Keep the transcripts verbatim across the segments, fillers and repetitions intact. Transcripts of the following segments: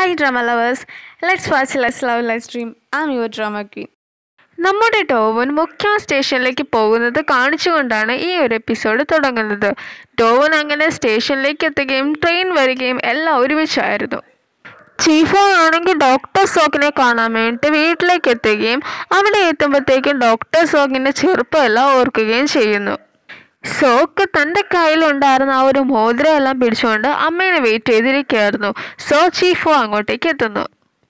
Hi drama lovers, let's watch Let's Love Let's Dream. I'm your drama queen. നമ്മുടെ ടോവൻ മുഖ്യ സ്റ്റേഷനിലേക്ക് പോകുന്നത് കാണിച്ചുകൊണ്ടാണ് ഈ ഒരു എപ്പിസോഡ് തുടങ്ങുന്നത്. ടോവൻ അങ്ങനെ സ്റ്റേഷനിലേക്ക് എത്തുകയും ട്രെയിൻ വരികയും എല്ലാം ഒരുമിച്ചായിരുന്നു. ചീഫോ ആണെങ്കിൽ ഡോക്ടർ സോക്കിനെ കാണാൻ വേണ്ടി വീട്ടിലേക്ക് എത്തുകയും അവിടെ എത്തുമ്പോഴത്തേക്കും ഡോക്ടർ സോക്കിൻ്റെ ചെറുപ്പമെല്ലാം ഓർക്കുകയും ചെയ്യുന്നു. സോക്ക് തൻ്റെ കയ്യിലുണ്ടായിരുന്ന ആ ഒരു മോതിരം എല്ലാം പിടിച്ചുകൊണ്ട് അമ്മേനെ വെയിറ്റ് ചെയ്തിരിക്കുകയായിരുന്നു. സോ ചീഫോ അങ്ങോട്ടേക്ക് എത്തുന്നു.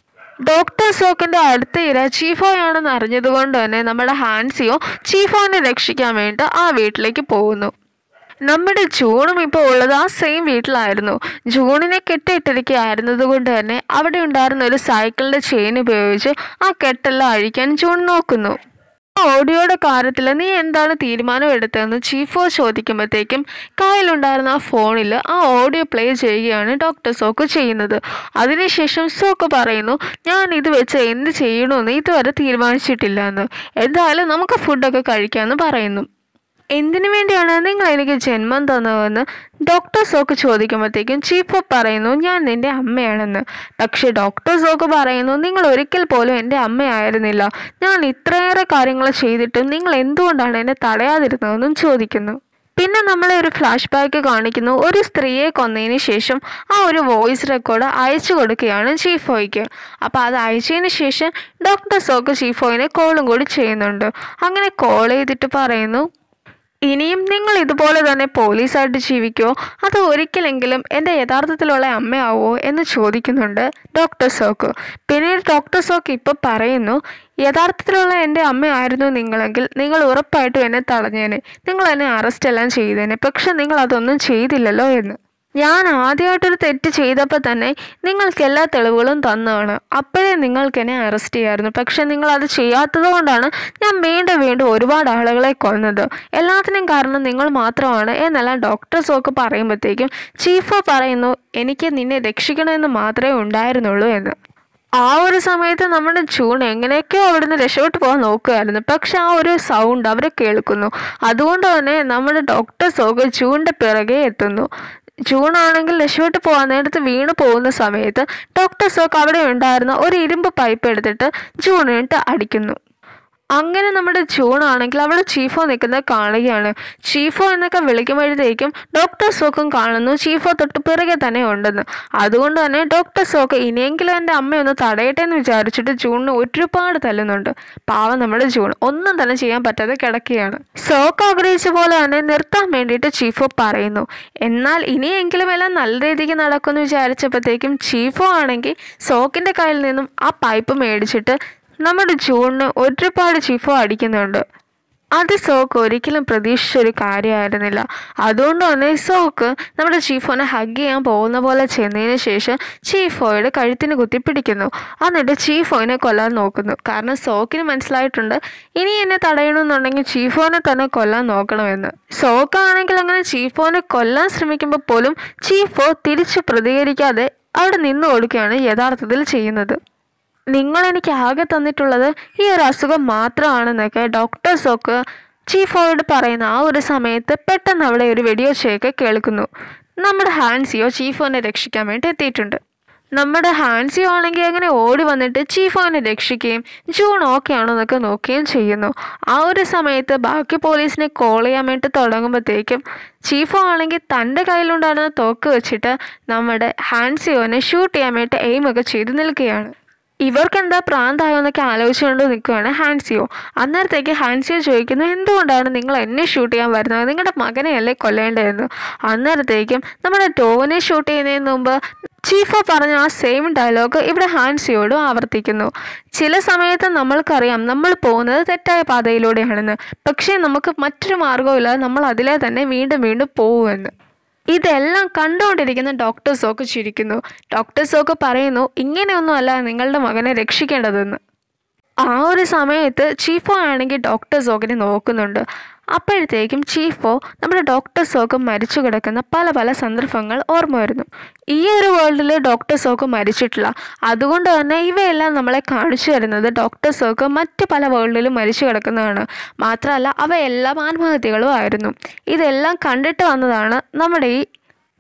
ഡോക്ടർ സോക്കിൻ്റെ അടുത്ത ഇര ചീഫോയാണെന്ന് അറിഞ്ഞതുകൊണ്ട് തന്നെ നമ്മുടെ ഹാൻസിയോ ചീഫോനെ രക്ഷിക്കാൻ വേണ്ടി ആ വീട്ടിലേക്ക് പോകുന്നു. നമ്മുടെ ജൂണും ഇപ്പോൾ ഉള്ളത് ആ സെയിം വീട്ടിലായിരുന്നു. ജൂണിനെ കെട്ടിയിട്ടിരിക്കുകയായിരുന്നത് കൊണ്ട് തന്നെ അവിടെ ഉണ്ടായിരുന്ന ഒരു സൈക്കിളിൻ്റെ ചെയിൻ ഉപയോഗിച്ച് ആ കെട്ടെല്ലാം അഴിക്കാൻ ജൂൺ നോക്കുന്നു. ഓഡിയോയുടെ കാര്യത്തിൽ നീ എന്താണ് തീരുമാനം എടുത്തതെന്ന് ചീഫോ ചോദിക്കുമ്പോഴത്തേക്കും കയ്യിലുണ്ടായിരുന്ന ആ ഫോണിൽ ആ ഓഡിയോ പ്ലേ ചെയ്യുകയാണ് ഡോക്ടർ സോക്ക് ചെയ്യുന്നത്. അതിനുശേഷം സോക്ക് പറയുന്നു, ഞാൻ ഇത് വെച്ച് എന്ത് ചെയ്യണമെന്ന് ഇതുവരെ തീരുമാനിച്ചിട്ടില്ല എന്ന്, എന്തായാലും നമുക്ക് ഫുഡൊക്കെ കഴിക്കാമെന്ന് പറയുന്നു. എന്തിനു വേണ്ടിയാണ് നിങ്ങൾ എനിക്ക് ജന്മം തന്നതെന്ന് ഡോക്ടർ സോക്ക് ചോദിക്കുമ്പോഴത്തേക്കും ചീഫോ പറയുന്നു, ഞാൻ നിൻ്റെ അമ്മയാണെന്ന്. പക്ഷേ ഡോക്ടർ സോക്ക് പറയുന്നു, നിങ്ങൾ ഒരിക്കൽ പോലും എൻ്റെ അമ്മയായിരുന്നില്ല. ഞാൻ ഇത്രയേറെ കാര്യങ്ങൾ ചെയ്തിട്ടും നിങ്ങൾ എന്തുകൊണ്ടാണ് എന്നെ തടയാതിരുന്നതെന്നും ചോദിക്കുന്നു. പിന്നെ നമ്മളെ ഒരു ഫ്ലാഷ് ബാക്ക് കാണിക്കുന്നു. ഒരു സ്ത്രീയെ കൊന്നതിന് ശേഷം ആ ഒരു വോയിസ് റെക്കോർഡ് അയച്ചു കൊടുക്കുകയാണ് ചീഫോയ്ക്ക്. അപ്പോൾ അത് അയച്ചതിന് ശേഷം ഡോക്ടർ സോക്ക് ചീഫോയിനെ കോളും കൂടി ചെയ്യുന്നുണ്ട്. അങ്ങനെ കോൾ ചെയ്തിട്ട് പറയുന്നു, ഇനിയും നിങ്ങൾ ഇതുപോലെ തന്നെ പോലീസായിട്ട് ജീവിക്കുമോ അതോ ഒരിക്കലെങ്കിലും എൻ്റെ യഥാർത്ഥത്തിലുള്ള അമ്മയാവോ എന്ന് ചോദിക്കുന്നുണ്ട് ഡോക്ടർ സോക്ക്. പിന്നീട് ഡോക്ടർ സോക്ക് ഇപ്പോൾ പറയുന്നു, യഥാർത്ഥത്തിലുള്ള എൻ്റെ അമ്മയായിരുന്നു നിങ്ങളെങ്കിൽ നിങ്ങൾ ഉറപ്പായിട്ടും എന്നെ തടഞ്ഞേനെ, നിങ്ങൾ എന്നെ അറസ്റ്റ് എല്ലാം ചെയ്തേനെ. പക്ഷെ നിങ്ങൾ അതൊന്നും ചെയ്തില്ലല്ലോ എന്ന്. ഞാൻ ആദ്യമായിട്ടൊരു തെറ്റ് ചെയ്തപ്പോൾ തന്നെ നിങ്ങൾക്ക് എല്ലാ തെളിവുകളും തന്നതാണ്. അപ്പോഴേ നിങ്ങൾക്ക് എന്നെ അറസ്റ്റ് ചെയ്യാമായിരുന്നു. പക്ഷെ നിങ്ങളത് ചെയ്യാത്തത് കൊണ്ടാണ് ഞാൻ വീണ്ടും വീണ്ടും ഒരുപാട് ആളുകളെ കൊന്നത്. എല്ലാത്തിനും കാരണം നിങ്ങൾ മാത്രമാണ് എന്നെല്ലാം ഡോക്ടർ സോക്ക് പറയുമ്പോഴത്തേക്കും ചീഫോ പറയുന്നു, എനിക്ക് നിന്നെ രക്ഷിക്കണമെന്ന് മാത്രമേ ഉണ്ടായിരുന്നുള്ളൂ എന്ന്. ആ ഒരു സമയത്ത് നമ്മുടെ ജൂൺ എങ്ങനെയൊക്കെയോ അവിടുന്ന് രക്ഷപ്പെട്ടു പോകാൻ നോക്കുകയായിരുന്നു. പക്ഷെ ആ ഒരു സൗണ്ട് അവർ കേൾക്കുന്നു. അതുകൊണ്ട് തന്നെ നമ്മുടെ ഡോക്ടർ സോക്ക് ജൂണിൻ്റെ പിറകെ എത്തുന്നു. ജൂൺ ആണെങ്കിൽ രക്ഷപ്പെട്ട് പോകാൻ നേരത്ത് വീണ് പോകുന്ന സമയത്ത് ഡോക്ടർ സോക്ക് അവിടെ ഉണ്ടായിരുന്ന ഒരു ഇരുമ്പ് പൈപ്പ് എടുത്തിട്ട് ജൂണിട്ട് അടിക്കുന്നു. അങ്ങനെ നമ്മുടെ ജൂൺ ആണെങ്കിൽ അവിടെ ചീഫോ നിൽക്കുന്നത് കാണുകയാണ്. ചീഫോ എന്നൊക്കെ വിളിക്കുമ്പോഴത്തേക്കും ഡോക്ടർ സോക്കും കാണുന്നു ചീഫോ തൊട്ട് പിറകെ തന്നെ ഉണ്ടെന്ന്. അതുകൊണ്ട് തന്നെ ഡോക്ടർ സോക്ക് ഇനിയെങ്കിലും എൻ്റെ അമ്മയൊന്ന് തടയട്ടെ എന്ന് വിചാരിച്ചിട്ട് ജൂണിന് ഒരുപാട് തല്ലുന്നുണ്ട്. പാവം നമ്മുടെ ജൂൺ ഒന്നും തന്നെ ചെയ്യാൻ പറ്റാതെ കിടക്കുകയാണ്. സോക്ക് ആഗ്രഹിച്ച പോലെ തന്നെ നിർത്താൻ വേണ്ടിയിട്ട് ചീഫോ പറയുന്നു. എന്നാൽ ഇനിയെങ്കിലും എല്ലാം നല്ല രീതിക്ക് നടക്കുമെന്ന് വിചാരിച്ചപ്പോഴത്തേക്കും ചീഫോ ആണെങ്കിൽ സോക്കിൻ്റെ കയ്യിൽ നിന്നും ആ പൈപ്പ് മേടിച്ചിട്ട് നമ്മുടെ ജൂണിന് ഒരുപാട് ചീഫോ അടിക്കുന്നുണ്ട്. അത് സോക്ക് ഒരിക്കലും പ്രതീക്ഷിച്ചൊരു കാര്യമായിരുന്നില്ല. അതുകൊണ്ട് തന്നെ സോക്ക് നമ്മുടെ ചീഫോനെ ഹഗ് ചെയ്യാൻ പോകുന്ന പോലെ ചെന്നതിന് ശേഷം ചീഫോയുടെ കഴുത്തിന് കുത്തി പിടിക്കുന്നു. എന്നിട്ട് ചീഫോയിനെ കൊല്ലാൻ നോക്കുന്നു. കാരണം സോക്കിന് മനസ്സിലായിട്ടുണ്ട് ഇനി എന്നെ തടയണമെന്നുണ്ടെങ്കിൽ ചീഫോനെ തന്നെ കൊല്ലാൻ നോക്കണമെന്ന്. സോക്കാണെങ്കിൽ അങ്ങനെ ചീഫോനെ കൊല്ലാൻ ശ്രമിക്കുമ്പോൾ പോലും ചീഫോ തിരിച്ച് പ്രതികരിക്കാതെ അവിടെ നിന്നു കൊടുക്കുകയാണ് യഥാർത്ഥത്തിൽ ചെയ്യുന്നത്. നിങ്ങൾ എനിക്ക് ആകെ തന്നിട്ടുള്ളത് ഈ ഒരു അസുഖം മാത്രമാണെന്നൊക്കെ ഡോക്ടർ സോക്ക് ചീഫോയോട് പറയുന്ന ആ ഒരു സമയത്ത് പെട്ടെന്ന് അവിടെ ഒരു വെടിയൊച്ചയൊക്കെ കേൾക്കുന്നു. നമ്മുടെ ഹാൻസിയോ ചീഫോനെ രക്ഷിക്കാൻ വേണ്ടി എത്തിയിട്ടുണ്ട്. നമ്മുടെ ഹാൻസിയോ ആണെങ്കിൽ അങ്ങനെ ഓടി വന്നിട്ട് ചീഫോനെ രക്ഷിക്കുകയും ജൂൺ ഓക്കെ ആണോ എന്നൊക്കെ നോക്കുകയും ചെയ്യുന്നു. ആ ഒരു സമയത്ത് ബാക്കി പോലീസിനെ കോൾ ചെയ്യാൻ വേണ്ടി തുടങ്ങുമ്പോഴത്തേക്കും ചീഫോ ആണെങ്കിൽ തൻ്റെ കയ്യിലുണ്ടായിരുന്ന തോക്ക് വെച്ചിട്ട് നമ്മുടെ ഹാൻസിയോനെ ഷൂട്ട് ചെയ്യാൻ വേണ്ടി എയിമൊക്കെ ചെയ്ത് നിൽക്കുകയാണ്. ഇവർക്ക് എന്താ പ്രാന്തായോ എന്നൊക്കെ ആലോചിച്ചുകൊണ്ട് നിൽക്കുകയാണ് ഹാൻസിയോ. അന്നേരത്തേക്ക് ഹാൻസിയോ ചോദിക്കുന്നു, എന്തുകൊണ്ടാണ് നിങ്ങൾ എന്നെ ഷൂട്ട് ചെയ്യാൻ വരുന്നത്, നിങ്ങളുടെ മകനെയല്ലേ കൊല്ലേണ്ടതെന്ന്. അന്നേരത്തേക്കും നമ്മുടെ ടോവിനെ ഷൂട്ട് ചെയ്യുന്നതിന് മുമ്പ് ചീഫോ പറഞ്ഞ ആ സെയിം ഡയലോഗ് ഇവിടെ ഹാൻസിയോടും ആവർത്തിക്കുന്നു. ചില സമയത്ത് നമ്മൾക്കറിയാം നമ്മൾ പോകുന്നത് തെറ്റായ പാതയിലൂടെയാണെന്ന്, പക്ഷേ നമുക്ക് മറ്റൊരു മാർഗ്ഗമില്ലാതെ നമ്മൾ അതിലെ തന്നെ വീണ്ടും വീണ്ടും പോകുമെന്ന്. ഇതെല്ലാം കണ്ടുകൊണ്ടിരിക്കുന്ന ഡോക്ടർ സോക്ക് ചിരിക്കുന്നു. ഡോക്ടർ സോക്ക് പറയുന്നു, ഇങ്ങനെയൊന്നുമല്ല നിങ്ങളുടെ മകനെ രക്ഷിക്കേണ്ടതെന്ന്. ആ ഒരു സമയത്ത് ചീഫോ ആണെങ്കിൽ ഡോക്ടർ സോക്കിനെ നോക്കുന്നുണ്ട്. അപ്പോഴത്തേക്കും ചീഫോ നമ്മുടെ ഡോക്ടർ സോക്ക് മരിച്ചു കിടക്കുന്ന പല പല സന്ദർഭങ്ങൾ ഓർമ്മ വരുന്നു. ഈ ഒരു വേൾഡിൽ ഡോക്ടർ സോക്ക് മരിച്ചിട്ടില്ല. അതുകൊണ്ട് തന്നെ ഇവയെല്ലാം നമ്മളെ കാണിച്ചു തരുന്നത് ഡോക്ടർ സോക്ക് മറ്റ് പല വേൾഡിലും മരിച്ചു കിടക്കുന്നതാണ്. മാത്രമല്ല അവയെല്ലാം ആത്മഹത്യകളും ആയിരുന്നു. ഇതെല്ലാം കണ്ടിട്ട് വന്നതാണ് നമ്മുടെ ഈ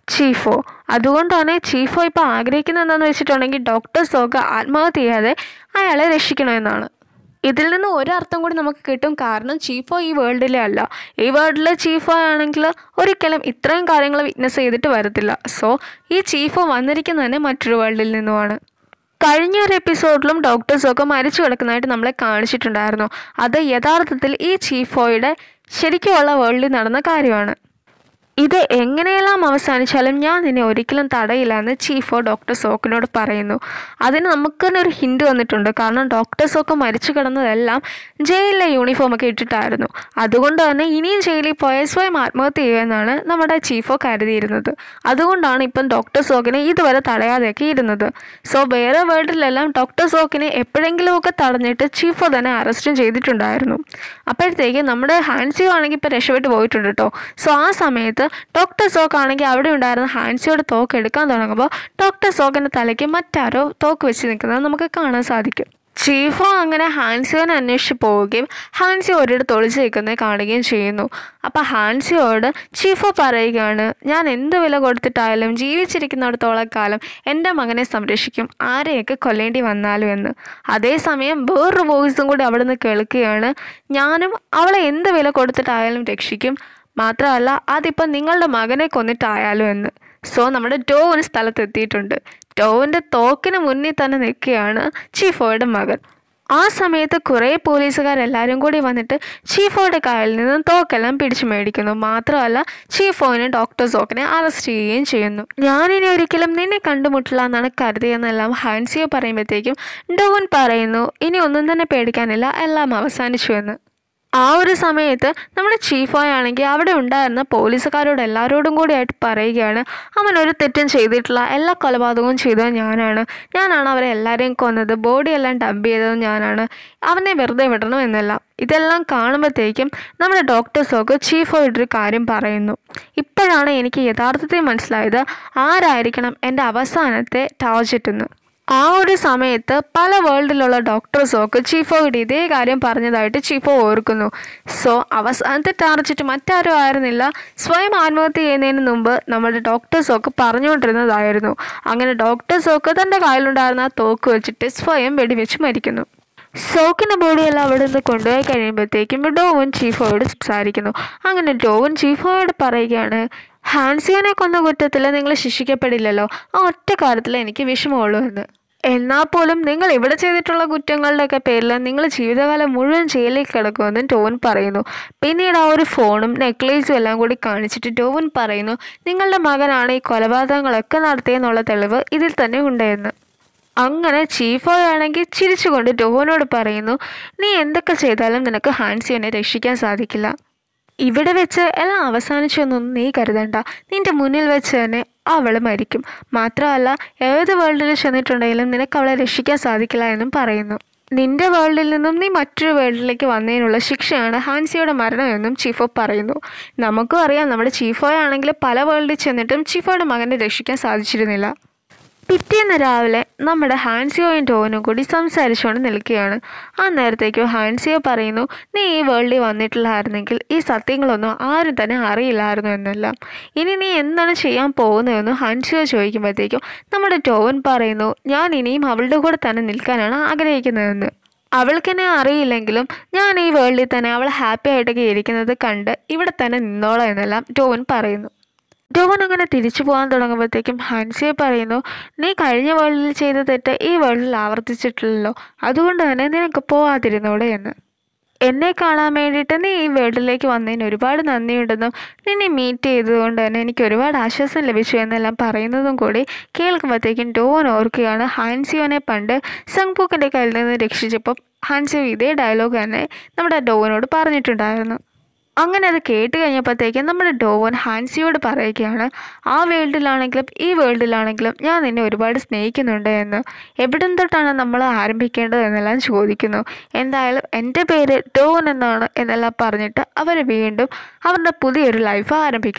ചീഫോ. അതുകൊണ്ടാണ് ചീഫോ ഇപ്പോൾ ആഗ്രഹിക്കുന്നത് എന്താണെന്ന് വെച്ചിട്ടുണ്ടെങ്കിൽ ഡോക്ടർ സോക്ക് ആത്മഹത്യ ചെയ്യാതെ അയാളെ രക്ഷിക്കണമെന്നാണ്. ഇതിൽ നിന്ന് ഒരർത്ഥം കൂടി നമുക്ക് കിട്ടും. കാരണം ചീഫോ ഈ വേൾഡിലെ അല്ല. ഈ വേൾഡിലെ ചീഫോ ആണെങ്കിൽ ഒരിക്കലും ഇത്രയും കാര്യങ്ങൾ വിറ്റ്നസ് ചെയ്തിട്ട് വരത്തില്ല. സോ ഈ ചീഫോ വന്നിരിക്കുന്നത് തന്നെ മറ്റൊരു വേൾഡിൽ നിന്നുമാണ്. കഴിഞ്ഞ ഒരു എപ്പിസോഡിലും ഡോക്ടേഴ്സൊക്കെ മരിച്ചു കിടക്കുന്നതായിട്ട് നമ്മളെ കാണിച്ചിട്ടുണ്ടായിരുന്നു. അത് യഥാർത്ഥത്തിൽ ഈ ചീഫോയുടെ ശരിക്കുമുള്ള വേൾഡിൽ നടന്ന കാര്യമാണ്. ഇത് എങ്ങനെയെല്ലാം അവസാനിച്ചാലും ഞാൻ നിന്നെ ഒരിക്കലും തടയില്ല എന്ന് ചീഫോ ഡോക്ടർ സോക്കിനോട് പറയുന്നു. അതിന് നമുക്ക് തന്നെ ഒരു ഹിൻഡ് വന്നിട്ടുണ്ട്. കാരണം ഡോക്ടർ സോക്ക് മരിച്ചു കിടന്നതെല്ലാം ജയിലിലെ യൂണിഫോമൊക്കെ ഇട്ടിട്ടായിരുന്നു. അതുകൊണ്ട് തന്നെ ഇനിയും ജയിലിൽ പോയ സ്വയം ആത്മഹത്യ ചെയ്യുമെന്നാണ് നമ്മുടെ ചീഫോ കരുതിയിരുന്നത്. അതുകൊണ്ടാണ് ഇപ്പം ഡോക്ടർ സോക്കിനെ ഇതുവരെ തടയാതെയൊക്കെ ഇരുന്നത്. സോ വേറെ വേൾഡിലെല്ലാം ഡോക്ടർ സോക്കിനെ എപ്പോഴെങ്കിലുമൊക്കെ തടഞ്ഞിട്ട് ചീഫോ തന്നെ അറസ്റ്റും ചെയ്തിട്ടുണ്ടായിരുന്നു. അപ്പോഴത്തേക്ക് നമ്മുടെ ഹാൻസിയോ ആണെങ്കിൽ ഇപ്പോൾ രക്ഷപ്പെട്ട് പോയിട്ടുണ്ട് കേട്ടോ. സോ ആ സമയത്ത് ഡോക്ടർ സോക്ക് ആണെങ്കിൽ അവിടെ ഉണ്ടായിരുന്ന ഹാൻസിയോട് തോക്ക് എടുക്കാൻ തുടങ്ങുമ്പോൾ ഡോക്ടർ സോക്കിൻ്റെ തലയ്ക്ക് മറ്റാരോ തോക്ക് വെച്ച് നിൽക്കുന്നത് നമുക്ക് കാണാൻ സാധിക്കും. ചീഫോ അങ്ങനെ ഹാൻസിയോനെ അന്വേഷിച്ച് പോവുകയും ഹാൻസിയോ ഒരിടത്ത് ഒളിച്ച് നിൽക്കുന്നത് കാണുകയും ചെയ്യുന്നു. അപ്പോൾ ഹാൻസിയോട് ചീഫോ പറയുകയാണ്, ഞാൻ എന്ത് വില കൊടുത്തിട്ടായാലും ജീവിച്ചിരിക്കുന്നിടത്തോളം കാലം എൻ്റെ മകനെ സംരക്ഷിക്കും, ആരെയൊക്കെ കൊല്ലേണ്ടി വന്നാലും എന്ന്. അതേസമയം വേറൊരു വോയിസും കൂടി അവിടെ നിന്ന് കേൾക്കുകയാണ്, ഞാനും അവളെ എന്ത് വില കൊടുത്തിട്ടായാലും രക്ഷിക്കും, മാത്രമല്ല അതിപ്പം നിങ്ങളുടെ മകനെ കൊന്നിട്ടായാലും എന്ന്. സോ നമ്മുടെ ടോവൻ സ്ഥലത്തെത്തിയിട്ടുണ്ട്. ടോവിൻ്റെ തോക്കിന് മുന്നിൽ തന്നെ നിൽക്കുകയാണ് ചീഫോയുടെ മകൻ. ആ സമയത്ത് കുറേ പോലീസുകാരെല്ലാവരും കൂടി വന്നിട്ട് ചീഫോയുടെ കയ്യിൽ നിന്ന് തോക്കെല്ലാം പിടിച്ചു മേടിക്കുന്നു. മാത്രമല്ല ചീഫോനെ ഡോക്ടർ സോക്കിനെ അറസ്റ്റ് ചെയ്യുകയും ചെയ്യുന്നു. ഞാനിനി ഒരിക്കലും നിന്നെ കണ്ടുമുട്ടില്ല എന്നാണ് കരുതിയെന്നെല്ലാം ഹാൻസിയോ പറയുമ്പോഴത്തേക്കും ഡോവൻ പറയുന്നു, ഇനി ഒന്നും തന്നെ പേടിക്കാനില്ല, എല്ലാം അവസാനിച്ചു എന്ന്. ആ ഒരു സമയത്ത് നമ്മുടെ ചീഫോയാണെങ്കിൽ അവിടെ ഉണ്ടായിരുന്ന പോലീസുകാരോട് എല്ലാവരോടും കൂടി ആയിട്ട് പറയുകയാണ്, അവൻ ഒരു തെറ്റും ചെയ്തിട്ടില്ല, എല്ലാ കൊലപാതകവും ചെയ്തത് ഞാനാണ്, ഞാനാണ് അവരെ എല്ലാവരെയും കൊന്നത്, ബോഡിയെല്ലാം ഡംപ് ചെയ്തത് ഞാനാണ്, അവനെ വെറുതെ വിടണം എന്നെല്ലാം. ഇതെല്ലാം കാണുമ്പോഴത്തേക്കും നമ്മുടെ ഡോക്ടർ സോക്ക് ചീഫോയുടെ ഒരു കാര്യം പറയുന്നു. ഇപ്പോഴാണ് എനിക്ക് യഥാർത്ഥത്തിൽ മനസ്സിലായത് ആരായിരിക്കണം എൻ്റെ അവസാനത്തെ ടാർജറ്റ് എന്ന്. ആ ഒരു സമയത്ത് പല വേൾഡിലുള്ള ഡോക്ടേഴ്സൊക്കെ ചീഫോയുടെ ഇതേ കാര്യം പറഞ്ഞതായിട്ട് ചീഫോ ഓർക്കുന്നു. സോ അവസാനത്തെ ടാർജറ്റ് മറ്റാരും ആയിരുന്നില്ല, സ്വയം ആത്മഹത്യ ചെയ്യുന്നതിന് മുമ്പ് നമ്മുടെ ഡോക്ടേഴ്സൊക്കെ പറഞ്ഞുകൊണ്ടിരുന്നതായിരുന്നു. അങ്ങനെ ഡോക്ടേഴ്സൊക്കെ തൻ്റെ കയ്യിലുണ്ടായിരുന്ന ആ തോക്ക് വെച്ചിട്ട് സ്വയം വെടിവെച്ച് മരിക്കുന്നു. സോക്കിൻ്റെ ബോഡിയെല്ലാം അവിടെ നിന്ന് കൊണ്ടുപോയി കഴിയുമ്പോഴത്തേക്കും ഡോവൻ ചീഫോയോട് സംസാരിക്കുന്നു. അങ്ങനെ ഡോവൻ ചീഫോയോട് പറയുകയാണ്, ഹാൻസിയോനെ കൊന്ന കുറ്റത്തിൽ നിങ്ങൾ ശിക്ഷിക്കപ്പെടില്ലല്ലോ, ആ ഒറ്റ കാര്യത്തിൽ എനിക്ക് വിഷമമുള്ളൂ എന്ന്. എന്നാൽ പോലും നിങ്ങൾ ഇവിടെ ചെയ്തിട്ടുള്ള കുറ്റങ്ങളുടെയൊക്കെ പേരിൽ നിങ്ങൾ ജീവിതകാലം മുഴുവൻ ജയിലിൽ കിടക്കുമെന്നും ടോവൻ പറയുന്നു. പിന്നീട് ആ ഒരു ഫോണും നെക്ലേസും എല്ലാം കൂടി കാണിച്ചിട്ട് ടോവൻ പറയുന്നു, നിങ്ങളുടെ മകനാണ് ഈ കൊലപാതകങ്ങളൊക്കെ നടത്തിയെന്നുള്ള തെളിവ് ഇതിൽ തന്നെ ഉണ്ടെന്ന്. അങ്ങനെ ചീഫോയാണെങ്കിൽ ചിരിച്ചുകൊണ്ട് ടോവനോട് പറയുന്നു, നീ എന്തൊക്കെ ചെയ്താലും നിനക്ക് ഹാൻസിയോനെ രക്ഷിക്കാൻ സാധിക്കില്ല. ഇവിടെ വെച്ച് എല്ലാം അവസാനിച്ചൊന്നൊന്നും നീ കരുതണ്ട, നിൻ്റെ മുന്നിൽ വെച്ച് തന്നെ അവൾ മരിക്കും. മാത്രമല്ല ഏത് വേൾഡിൽ ചെന്നിട്ടുണ്ടെങ്കിലും നിനക്ക് അവളെ രക്ഷിക്കാൻ സാധിക്കില്ല എന്നും പറയുന്നു. നിൻ്റെ വേൾഡിൽ നിന്നും നീ മറ്റൊരു വേൾഡിലേക്ക് വന്നതിനുള്ള ശിക്ഷയാണ് ഹാൻസിയോയുടെ മരണമെന്നും ചീഫോ പറയുന്നു. നമുക്കും അറിയാം, നമ്മുടെ ചീഫോയാണെങ്കിൽ പല വേൾഡിൽ ചെന്നിട്ടും ചീഫോയുടെ മകനെ രക്ഷിക്കാൻ സാധിച്ചിരുന്നില്ല. പിറ്റേന്ന് രാവിലെ നമ്മുടെ ഹാൻസിയോയും ടോവനും കൂടി സംസാരിച്ചുകൊണ്ട് നിൽക്കുകയാണ്. ആ നേരത്തേക്കോ ഹാൻസിയോ പറയുന്നു, നീ ഈ വേൾഡിൽ വന്നിട്ടില്ലായിരുന്നെങ്കിൽ ഈ സത്യങ്ങളൊന്നും ആരും തന്നെ അറിയില്ലായിരുന്നു എന്നെല്ലാം. ഇനി നീ എന്താണ് ചെയ്യാൻ പോകുന്നതെന്ന് ഹാൻസിയോ ചോദിക്കുമ്പോഴത്തേക്കും നമ്മുടെ ടോവൻ പറയുന്നു, ഞാൻ ഇനിയും അവളുടെ കൂടെ തന്നെ നിൽക്കാനാണ് ആഗ്രഹിക്കുന്നതെന്ന്. അവൾക്കെന്നെ അറിയില്ലെങ്കിലും ഞാൻ ഈ വേൾഡിൽ തന്നെ അവൾ ഹാപ്പി ആയിട്ടൊക്കെ ഇരിക്കുന്നത് കണ്ട് ഇവിടെ തന്നെ നിന്നോളാം എന്നെല്ലാം ടോവൻ പറയുന്നു. ടോവൻ അങ്ങനെ തിരിച്ചു പോകാൻ തുടങ്ങുമ്പോഴത്തേക്കും ഹാൻസിയോ പറയുന്നു, നീ കഴിഞ്ഞ വേൾഡിൽ ചെയ്ത തെറ്റ് ഈ വേൾഡിൽ ആവർത്തിച്ചിട്ടില്ലല്ലോ, അതുകൊണ്ട് തന്നെ നിനക്ക് പോവാതിരുന്നോടെ എന്ന്. എന്നെ കാണാൻ വേണ്ടിയിട്ട് നീ ഈ വേൾഡിലേക്ക് വന്നതിന് ഒരുപാട് നന്ദിയുണ്ടെന്നും നിന്നെ മീറ്റ് ചെയ്തതുകൊണ്ട് തന്നെ എനിക്ക് ഒരുപാട് ആശ്വാസം ലഭിച്ചു എന്നെല്ലാം പറയുന്നതും കൂടി കേൾക്കുമ്പോഴത്തേക്കും ടോവൻ ഓർക്കുകയാണ്, ഹാൻസിയോനെ പണ്ട് സംഗ്പൂക്കിൻ്റെ കയ്യിൽ നിന്ന് രക്ഷിച്ചപ്പോൾ ഹാൻസിയോ ഇതേ ഡയലോഗ് തന്നെ നമ്മുടെ ടോവനോട് പറഞ്ഞിട്ടുണ്ടായിരുന്നു. അങ്ങനെ അത് കേട്ട് കഴിഞ്ഞപ്പോഴത്തേക്കും നമ്മുടെ ടോവൻ ഹാൻസിയോട് പറയുകയാണ്, ആ വേൾഡിലാണെങ്കിലും ഈ വേൾഡിലാണെങ്കിലും ഞാൻ നിന്നെ ഒരുപാട് സ്നേഹിക്കുന്നുണ്ട് എന്ന്. എവിടെ തൊട്ടാണ് നമ്മൾ ആരംഭിക്കേണ്ടത് എന്നെല്ലാം ചോദിക്കുന്നു. എന്തായാലും എൻ്റെ പേര് ടോവൻ എന്നാണ് എന്നെല്ലാം പറഞ്ഞിട്ട് അവർ വീണ്ടും അവരുടെ പുതിയൊരു ലൈഫ് ആരംഭിക്കുന്നു.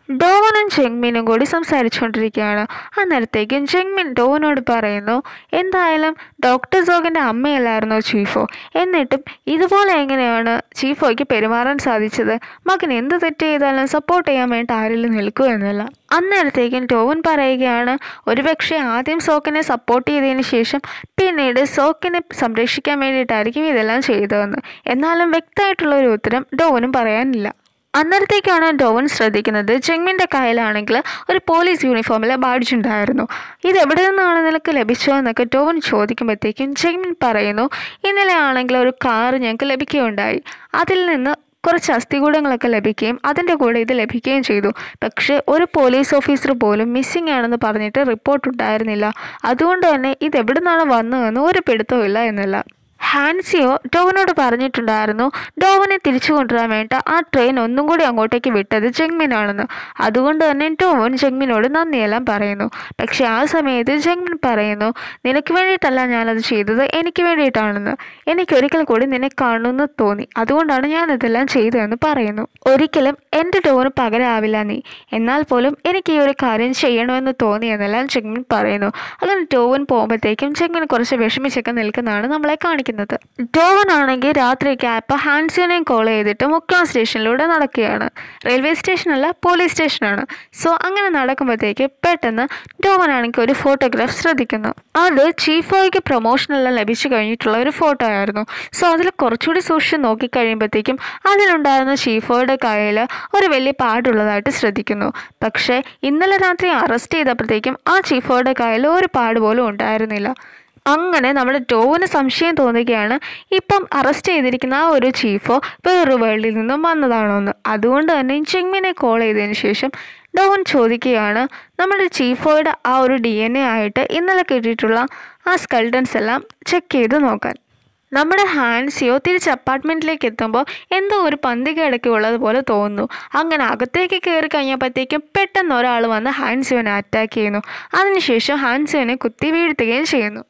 ഡോവനും ചെങ്മിനും കൂടി സംസാരിച്ചുകൊണ്ടിരിക്കുകയാണ്. അന്നേരത്തേക്കും ചെങ്മിൻ ഡോവനോട് പറയുന്നു, എന്തായാലും ഡോക്ടർ സോഗിൻ്റെ അമ്മയല്ലായിരുന്നോ ചീഫോ? എന്നിട്ടും ഇതുപോലെ എങ്ങനെയാണ് ചീഫോയ്ക്ക് പെരുമാറാൻ സാധിച്ചത്? മകൻ എന്ത് തെറ്റ് ചെയ്താലും സപ്പോർട്ട് ചെയ്യാൻ വേണ്ടി ആരെങ്കിലും നിൽക്കുക എന്നല്ല. അന്നേരത്തേക്കും ഡോവൻ പറയുകയാണ്, ഒരുപക്ഷെ ആദ്യം സോക്കിനെ സപ്പോർട്ട് ചെയ്തതിന് ശേഷം പിന്നീട് സോക്കിനെ സംരക്ഷിക്കാൻ വേണ്ടിയിട്ടായിരിക്കും ഇതെല്ലാം ചെയ്തതെന്ന്. എന്നാലും വ്യക്തമായിട്ടുള്ള ഒരു ഉത്തരം ഡോവനും പറയാനില്ല. അന്നേരത്തേക്കാണ് ഡോവൻ ശ്രദ്ധിക്കുന്നത്, ചെങ്മിൻ്റെ കയ്യിലാണെങ്കിൽ ഒരു പോലീസ് യൂണിഫോമിലെ ബാഡ്ജ് ഉണ്ടായിരുന്നു. ഇത് എവിടെ നിന്നാണ് നിനക്ക് ലഭിച്ചോ എന്നൊക്കെ ഡോവൻ ചോദിക്കുമ്പോഴത്തേക്കും ചെങ്മിൻ പറയുന്നു, ഇന്നലെ ആണെങ്കിൽ ഒരു കാർ ഞങ്ങൾക്ക് ലഭിക്കുകയുണ്ടായി. അതിൽ നിന്ന് കുറച്ച് അസ്ഥികൂടങ്ങളൊക്കെ ലഭിക്കുകയും അതിൻ്റെ കൂടെ ഇത് ലഭിക്കുകയും ചെയ്തു. പക്ഷേ ഒരു പോലീസ് ഓഫീസർ പോലും മിസ്സിംഗ് ആണെന്ന് പറഞ്ഞിട്ട് റിപ്പോർട്ട് ഉണ്ടായിരുന്നില്ല. അതുകൊണ്ട് തന്നെ ഇത് എവിടെ നിന്നാണ് വന്നതെന്ന് ഒരു പിടുത്തവും ഇല്ല എന്നല്ല. ഹാൻസിയോ ഡോവനോട് പറഞ്ഞിട്ടുണ്ടായിരുന്നു, ഡോവനെ തിരിച്ചു കൊണ്ടുവരാൻ വേണ്ട ആ ട്രെയിൻ ഒന്നും കൂടി അങ്ങോട്ടേക്ക് വിട്ടത് ചെങ്മിനാണെന്ന്. അതുകൊണ്ട് തന്നെ ഡോവൻ ചെങ്മിനോട് നന്ദിയെല്ലാം പറയുന്നു. പക്ഷെ ആ സമയത്ത് ചെങ്മിൻ പറയുന്നു, നിനക്ക് വേണ്ടിയിട്ടല്ല ഞാനത് ചെയ്തത്, എനിക്ക് വേണ്ടിയിട്ടാണെന്ന്. എനിക്ക് ഒരിക്കൽ കൂടി നിന്നെ കാണുമെന്ന് തോന്നി, അതുകൊണ്ടാണ് ഞാനിതെല്ലാം ചെയ്തതെന്ന് പറയുന്നു. ഒരിക്കലും എൻ്റെ ഡോവന് പകരാവില്ല നീ, എന്നാൽ പോലും എനിക്ക് ഈ ഒരു കാര്യം ചെയ്യണമെന്ന് തോന്നിയെന്നെല്ലാം ചെങ്മിൻ പറയുന്നു. അങ്ങനെ ഡോവൻ പോകുമ്പോഴത്തേക്കും ചെങ്മിൻ കുറച്ച് വിഷമിച്ചൊക്കെ നിൽക്കുന്നതാണ് നമ്മളെ കാണിക്കുന്നത്. ഡോവൻ ആണെങ്കിൽ രാത്രി ക്യാപ്പ് ഹാൻസിനെയും കോൾ ചെയ്തിട്ട് മുക്കം സ്റ്റേഷനിലൂടെ നടക്കുകയാണ്. റെയിൽവേ സ്റ്റേഷനല്ല, പോലീസ് സ്റ്റേഷനാണ്. സോ അങ്ങനെ നടക്കുമ്പോഴത്തേക്ക് പെട്ടെന്ന് ഡോവൻ ആണെങ്കിൽ ഒരു ഫോട്ടോഗ്രാഫ് ശ്രദ്ധിക്കുന്നു. അത് ചീഫോയ്ക്ക് പ്രൊമോഷനെല്ലാം ലഭിച്ചു കഴിഞ്ഞിട്ടുള്ള ഒരു ഫോട്ടോ ആയിരുന്നു. സോ അതിൽ കുറച്ചുകൂടി സൂക്ഷിച്ച് നോക്കിക്കഴിയുമ്പോഴത്തേക്കും അതിലുണ്ടായിരുന്ന ചീഫോയുടെ കയ്യിൽ ഒരു വലിയ പാടുള്ളതായിട്ട് ശ്രദ്ധിക്കുന്നു. പക്ഷേ ഇന്നലെ രാത്രി അറസ്റ്റ് ചെയ്തപ്പോഴത്തേക്കും ആ ചീഫോയുടെ കയ്യിൽ ഒരു പാട് പോലും ഉണ്ടായിരുന്നില്ല. അങ്ങനെ നമ്മുടെ ഡോവന് സംശയം തോന്നുകയാണ്, ഇപ്പം അറസ്റ്റ് ചെയ്തിരിക്കുന്ന ആ ഒരു ചീഫോ വേറൊരു വേൾഡിൽ നിന്നും വന്നതാണോ എന്ന്. അതുകൊണ്ട് തന്നെ ചെങ്മിനെ കോൾ ചെയ്തതിന് ശേഷം ഡോവൻ ചോദിക്കുകയാണ്, നമ്മുടെ ചീഫോയുടെ ആ ഒരു ഡി എൻ എ ആയിട്ട് ഇന്നലെ കിട്ടിയിട്ടുള്ള ആ സ്കൾട്ടൻസ് എല്ലാം ചെക്ക് ചെയ്ത് നോക്കാൻ. നമ്മുടെ ഹാൻസിയോ തിരിച്ച് അപ്പാർട്ട്മെൻറ്റിലേക്ക് എത്തുമ്പോൾ എന്തോ ഒരു പന്തിക ഇടയ്ക്ക് ഉള്ളതുപോലെ തോന്നുന്നു. അങ്ങനെ അകത്തേക്ക് കയറി കഴിഞ്ഞപ്പോഴത്തേക്കും പെട്ടെന്ന് ഒരാൾ വന്ന് ഹാൻസിയോനെ അറ്റാക്ക് ചെയ്യുന്നു. അതിനുശേഷം ഹാൻസിയോനെ കുത്തി വീഴ്ത്തുകയും ചെയ്യുന്നു.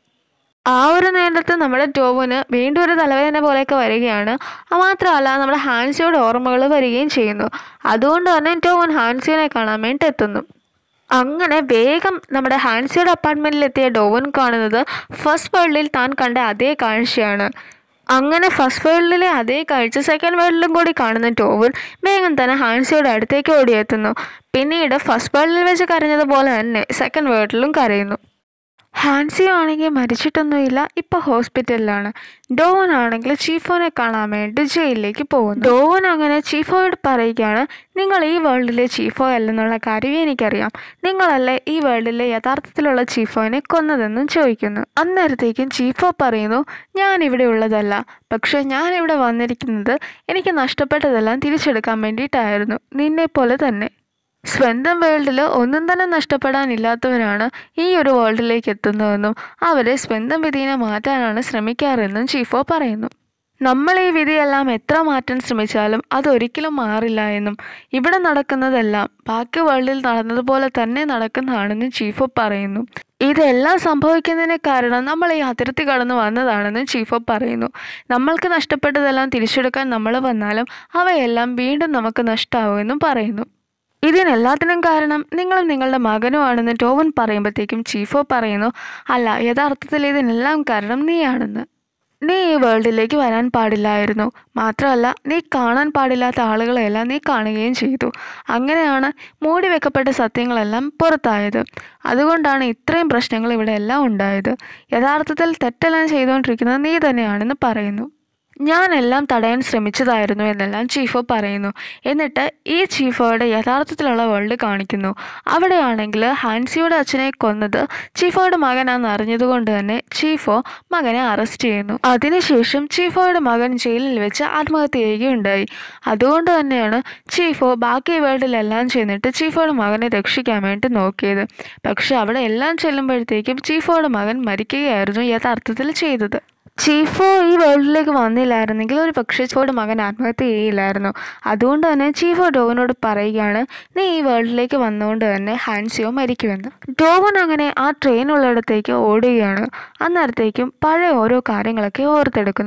ആ ഒരു നേരത്ത് നമ്മുടെ ഡോവന് വീണ്ടും ഒരു തലവേദന പോലെയൊക്കെ വരികയാണ്. മാത്രമല്ല നമ്മുടെ ഹാൻസിയോയുടെ ഓർമ്മകൾ വരികയും ചെയ്യുന്നു. അതുകൊണ്ട് തന്നെ ഡോവൻ ഹാൻസിയോനെ കാണാൻ വേണ്ടി എത്തുന്നു. അങ്ങനെ വേഗം നമ്മുടെ ഹാൻസിയുടെ അപ്പാർട്ട്മെൻറ്റിലെത്തിയ ഡോവൻ കാണുന്നത് ഫസ്റ്റ് വേൾഡിൽ താൻ കണ്ട അതേ കാഴ്ചയാണ്. അങ്ങനെ ഫസ്റ്റ് വേൾഡിലെ അതേ കാഴ്ച സെക്കൻഡ് വേൾഡിലും കൂടി കാണുന്ന ഡോവൻ വേഗം തന്നെ ഹാൻസിയുടെ അടുത്തേക്ക് ഓടിയെത്തുന്നു. പിന്നീട് ഫസ്റ്റ് വേൾഡിൽ വെച്ച് കരഞ്ഞതുപോലെ തന്നെ സെക്കൻഡ് വേൾഡിലും കരയുന്നു. ഹാൻസിയോ ആണെങ്കിൽ മരിച്ചിട്ടൊന്നുമില്ല, ഇപ്പോൾ ഹോസ്പിറ്റലിലാണ്. ഡോവൻ ആണെങ്കിൽ ചീഫോനെ കാണാൻ വേണ്ടി ജയിലിലേക്ക് പോകുന്നു. ഡോവൻ അങ്ങനെ ചീഫോയോട് പറയുകയാണ്, നിങ്ങൾ ഈ വേൾഡിലെ ചീഫോ അല്ലെന്നുള്ള കാര്യം എനിക്കറിയാം, നിങ്ങളല്ലേ ഈ വേൾഡിലെ യഥാർത്ഥത്തിലുള്ള ചീഫോനെ കൊന്നതെന്നും ചോദിക്കുന്നു. അന്നേരത്തേക്കും ചീഫോ പറയുന്നു, ഞാൻ ഇവിടെ ഉള്ളതല്ല, പക്ഷെ ഞാനിവിടെ വന്നിരിക്കുന്നത് എനിക്ക് നഷ്ടപ്പെട്ടതെല്ലാം തിരിച്ചെടുക്കാൻ വേണ്ടിയിട്ടായിരുന്നു, നിന്നെപ്പോലെ തന്നെ. സ്വന്തം വേൾഡിൽ ഒന്നും തന്നെ നഷ്ടപ്പെടാനില്ലാത്തവരാണ് ഈ ഒരു വേൾഡിലേക്ക് എത്തുന്നതെന്നും അവരെ സ്വന്തം വിധിയെ മാറ്റാനാണ് ശ്രമിക്കാറെന്നും ചീഫോ പറയുന്നു. നമ്മൾ ഈ വിധിയെല്ലാം എത്ര മാറ്റാൻ ശ്രമിച്ചാലും അതൊരിക്കലും മാറില്ല എന്നും ഇവിടെ നടക്കുന്നതെല്ലാം ബാക്കി വേൾഡിൽ നടന്നതുപോലെ തന്നെ നടക്കുന്നതാണെന്നും ചീഫോ പറയുന്നു. ഇതെല്ലാം സംഭവിക്കുന്നതിന് കാരണം നമ്മൾ ഈ അതിർത്തി കടന്നു വന്നതാണെന്ന് ചീഫോ പറയുന്നു. നമ്മൾക്ക് നഷ്ടപ്പെട്ടതെല്ലാം തിരിച്ചെടുക്കാൻ നമ്മൾ വന്നാലും അവയെല്ലാം വീണ്ടും നമുക്ക് നഷ്ടമാവുമെന്നും പറയുന്നു. ഇതിനെല്ലാത്തിനും കാരണം നിങ്ങളും നിങ്ങളുടെ മകനുമാണെന്ന് ഡോവൻ പറയുമ്പോഴത്തേക്കും ചീഫോ പറയുന്നു, അല്ല, യഥാർത്ഥത്തിൽ ഇതിനെല്ലാം കാരണം നീയാണെന്ന്. നീ ഈ വേൾഡിലേക്ക് വരാൻ പാടില്ലായിരുന്നു, മാത്രമല്ല നീ കാണാൻ പാടില്ലാത്ത ആളുകളെല്ലാം നീ കാണുകയും ചെയ്തു. അങ്ങനെയാണ് മൂടി വെക്കപ്പെട്ട സത്യങ്ങളെല്ലാം പുറത്തായത്. അതുകൊണ്ടാണ് ഇത്രയും പ്രശ്നങ്ങൾ ഇവിടെ എല്ലാം ഉണ്ടായത്. യഥാർത്ഥത്തിൽ തെറ്റെല്ലാം ചെയ്തുകൊണ്ടിരിക്കുന്നത് നീ തന്നെയാണെന്ന് പറയുന്നു. ഞാനെല്ലാം തടയാൻ ശ്രമിച്ചതായിരുന്നു എന്നെല്ലാം ചീഫോ പറയുന്നു. എന്നിട്ട് ഈ ചീഫോയുടെ യഥാർത്ഥത്തിലുള്ള വേൾഡ് കാണിക്കുന്നു. അവിടെയാണെങ്കിൽ ഹാൻസിയുടെ അച്ഛനെ കൊന്നത് ചീഫോയുടെ മകനാണെന്ന് അറിഞ്ഞതുകൊണ്ട് തന്നെ ചീഫോ മകനെ അറസ്റ്റ് ചെയ്യുന്നു. അതിനുശേഷം ചീഫോയുടെ മകൻ ജയിലിൽ വെച്ച് ആത്മഹത്യ ചെയ്യുകയുണ്ടായി. അതുകൊണ്ട് തന്നെയാണ് ചീഫോ ബാക്കി വേൾഡിലെല്ലാം ചെന്നിട്ട് ചീഫോയുടെ മകനെ രക്ഷിക്കാൻ വേണ്ടി നോക്കിയത്. പക്ഷെ അവിടെ എല്ലാം ചെല്ലുമ്പോഴത്തേക്കും ചീഫോയുടെ മകൻ മരിക്കുകയായിരുന്നു യഥാർത്ഥത്തിൽ ചെയ്തത്. ചീഫോ ഈ വേൾഡിലേക്ക് വന്നില്ലായിരുന്നെങ്കിൽ ഒരു പക്ഷേ ചീഫോയുടെ മകൻ ആത്മഹത്യ ചെയ്യില്ലായിരുന്നു. അതുകൊണ്ട് തന്നെ ചീഫോ ഡോവനോട് പറയുകയാണ്, നീ ഈ വേൾഡിലേക്ക് വന്നുകൊണ്ട് തന്നെ ഹാൻസിയോ മരിക്കുമെന്ന്. ഡോവൻ അങ്ങനെ ആ ട്രെയിൻ ഉള്ളിടത്തേക്ക് ഓടുകയാണ്. അന്നേരത്തേക്കും പഴയ ഓരോ കാര്യങ്ങളൊക്കെ ഓർത്തെടുക്കുന്നു.